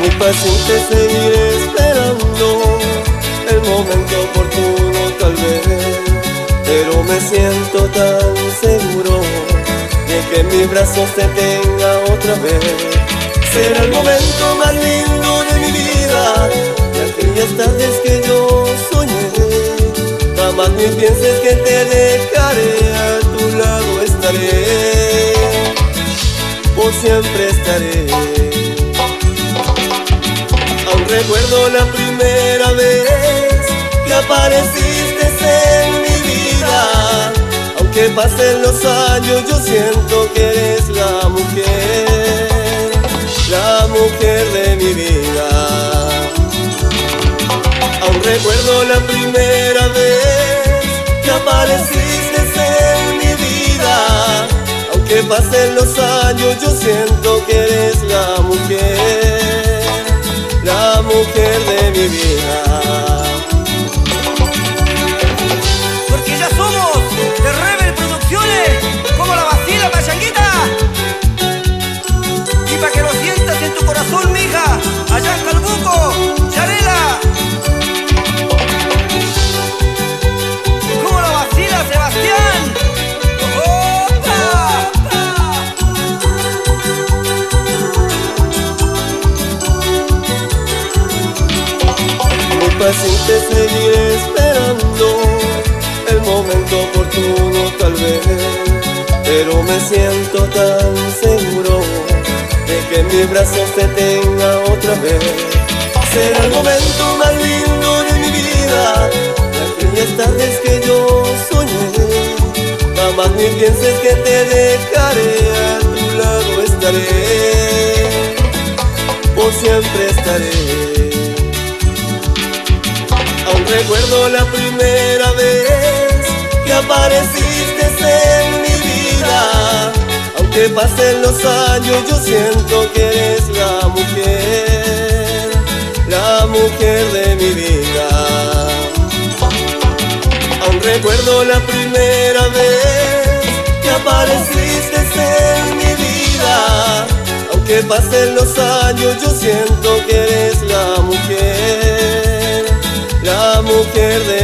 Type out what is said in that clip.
Muy paciente seguiré esperando el momento oportuno tal vez, pero me siento tan seguro de que en mis brazos te tenga otra vez. Será el momento más lindo de mi vida, de aquellas tardes que yo soñé. Jamás ni pienses que te dejaré, a tu lado estaré, por siempre estaré. Aún recuerdo la primera vez que apareciste en mi vida. Aunque pasen los años, yo siento que eres la mujer de mi vida. Aún recuerdo la primera vez que apareciste en mi vida. Aunque pasen los años, yo siento que eres la mujer de mi vida. Porque ya somos de Rebel Producciones, como la vacila pachanguita. Y pa' que lo sientas en tu corazón, mija, allá en Calbuco, Yarela. Como la vacila Sebastián. ¡Opa! Muy paciente seguiré esperando el momento oportuno tal vez, pero me siento tan seguro de que en mis brazos te tenga otra vez. Será el momento más lindo de mi vida, de aquellas tardes que yo soñé. Jamás ni pienses que te dejaré, a tu lado estaré, por siempre estaré. Aún recuerdo la primera vez que apareciste en mi vida. Aunque pasen los años, yo siento que eres la mujer de mi vida. Aún recuerdo la primera vez que apareciste en mi vida. Aunque pasen los años, yo siento que eres la mujer de